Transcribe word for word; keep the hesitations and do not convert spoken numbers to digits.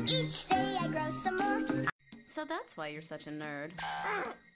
Each day I grow some more. So that's why you're such a nerd.